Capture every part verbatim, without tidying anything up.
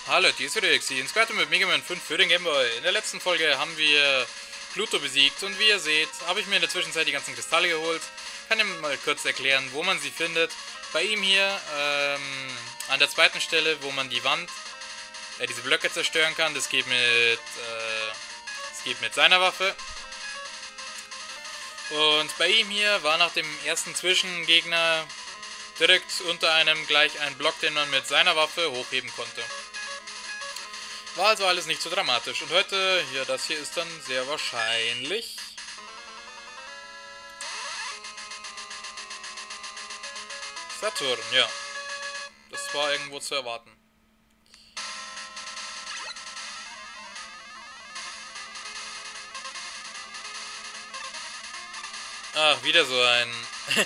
Hallo, hier ist wieder Exi. In Skyrim mit Mega Man fünf für den Game Boy. In der letzten Folge haben wir Pluto besiegt und wie ihr seht, habe ich mir in der Zwischenzeit die ganzen Kristalle geholt. Kann ihm mal kurz erklären, wo man sie findet. Bei ihm hier ähm, an der zweiten Stelle, wo man die Wand, äh, diese Blöcke zerstören kann. Das geht mit, äh, das geht mit seiner Waffe. Und bei ihm hier war nach dem ersten Zwischengegner direkt unter einem gleich ein Block, den man mit seiner Waffe hochheben konnte. War also alles nicht so dramatisch. Und heute, hier, das hier ist dann sehr wahrscheinlich Saturn, ja. Das war irgendwo zu erwarten. Ach, wieder so ein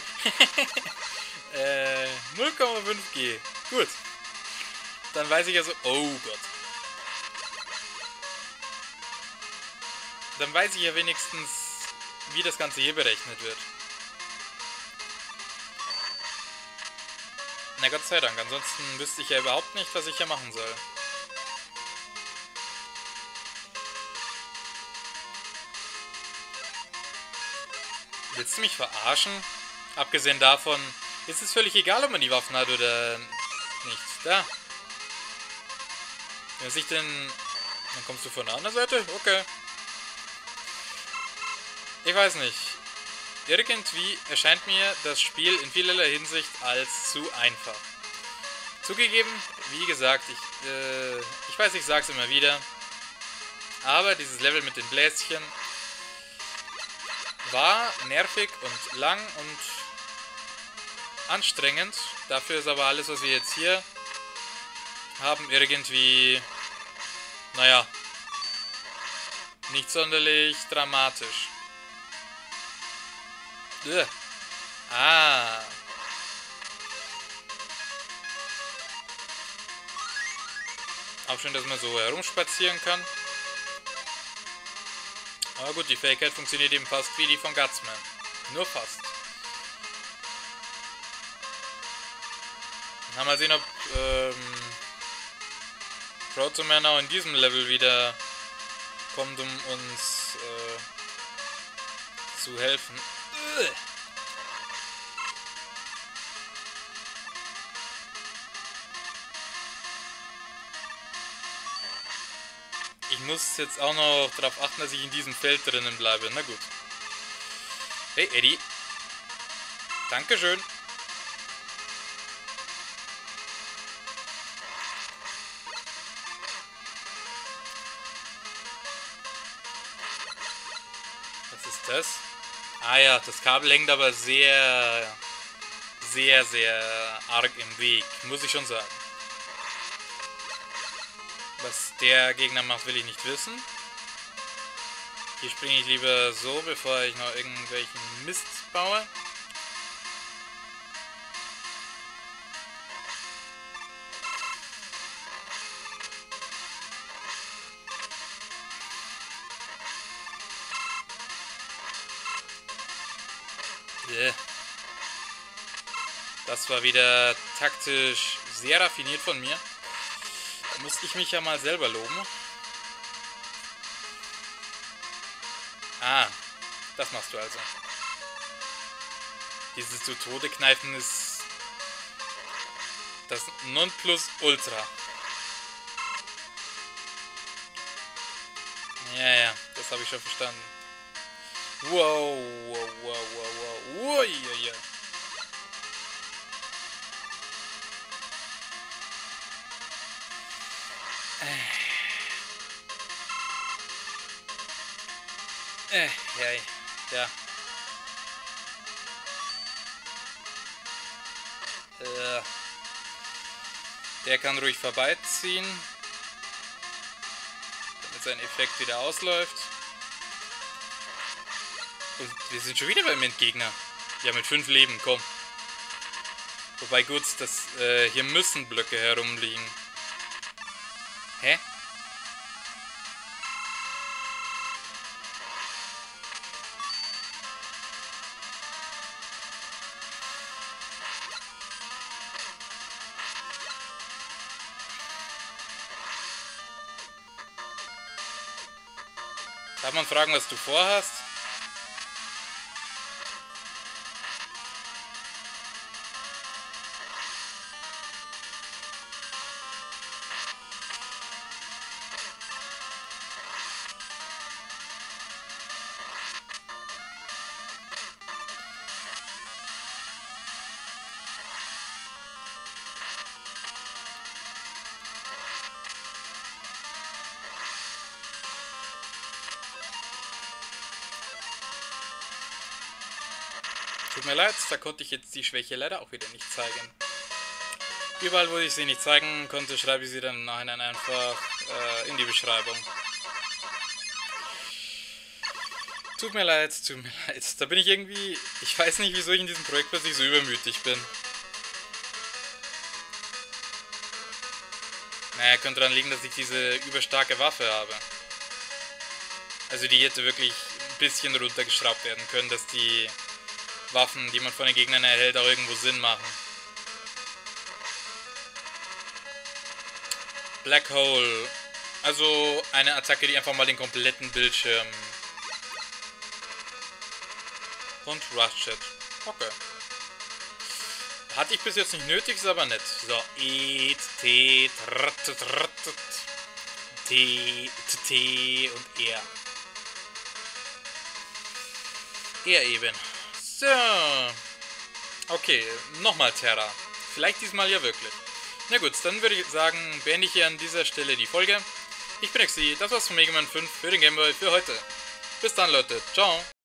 äh, null Komma fünf G. Gut. Dann weiß ich also, oh Gott. Dann weiß ich ja wenigstens, wie das Ganze hier berechnet wird. Na Gott sei Dank, ansonsten wüsste ich ja überhaupt nicht, was ich hier machen soll. Willst du mich verarschen? Abgesehen davon, ist es völlig egal, ob man die Waffen hat oder nicht. Da. Wenn sich denn... Dann kommst du von der anderen Seite? Okay. Ich weiß nicht. Irgendwie erscheint mir das Spiel in vielerlei Hinsicht als zu einfach. Zugegeben, wie gesagt, ich, äh, ich weiß, ich sag's immer wieder, aber dieses Level mit den Bläschen war nervig und lang und anstrengend. Dafür ist aber alles, was wir jetzt hier haben, irgendwie, naja, nicht sonderlich dramatisch. Ugh. Ah. Auch schön, dass man so herumspazieren kann. Aber gut, die Fähigkeit funktioniert eben fast wie die von Gutsman. Nur fast. Na, mal sehen, ob ähm, Protoman auch in diesem Level wieder kommt, um uns äh, zu helfen. Ugh. Ich muss jetzt auch noch darauf achten, dass ich in diesem Feld drinnen bleibe. Na gut. Hey, Eddie. Dankeschön. Was ist das? Ah ja, das Kabel hängt aber sehr, sehr, sehr arg im Weg. Muss ich schon sagen. Was der Gegner macht, will ich nicht wissen. Hier springe ich lieber so, bevor ich noch irgendwelchen Mist baue. Das war wieder taktisch sehr raffiniert von mir. Da musste ich mich ja mal selber loben. Ah, das machst du also. Dieses zu Tode kneifen ist das Nonplusultra. Ja, ja, das habe ich schon verstanden. Wow, wow, wow, wow, wow. Ui, ui, ui. Äh, ja, ja. Äh, der kann ruhig vorbeiziehen, damit sein Effekt wieder ausläuft. Und wir sind schon wieder beim Endgegner. Ja, mit fünf Leben, komm. Wobei gut, das, äh, hier müssen Blöcke herumliegen. Hä? Darf man fragen, was du vorhast? Tut mir leid, da konnte ich jetzt die Schwäche leider auch wieder nicht zeigen. Überall, wo ich sie nicht zeigen konnte, schreibe ich sie dann im Nachhinein einfach äh, in die Beschreibung. Tut mir leid, tut mir leid. Da bin ich irgendwie... Ich weiß nicht, wieso ich in diesem Projekt plötzlich so übermütig bin. Naja, könnte daran liegen, dass ich diese überstarke Waffe habe. Also die hätte wirklich ein bisschen runtergeschraubt werden können, dass die Waffen, die man von den Gegnern erhält, auch irgendwo Sinn machen. Black Hole. Also eine Attacke, die einfach mal den kompletten Bildschirm... Und Rush-Chat. Okay. Hatte ich bis jetzt nicht nötig, ist aber nett. So, E, T, T, T und R. R eben. So. Okay, nochmal Terra. Vielleicht diesmal ja wirklich. Na gut, dann würde ich sagen, beende ich hier an dieser Stelle die Folge. Ich bin Exi, das war's von Mega Man fünf für den Gameboy für heute. Bis dann, Leute. Ciao.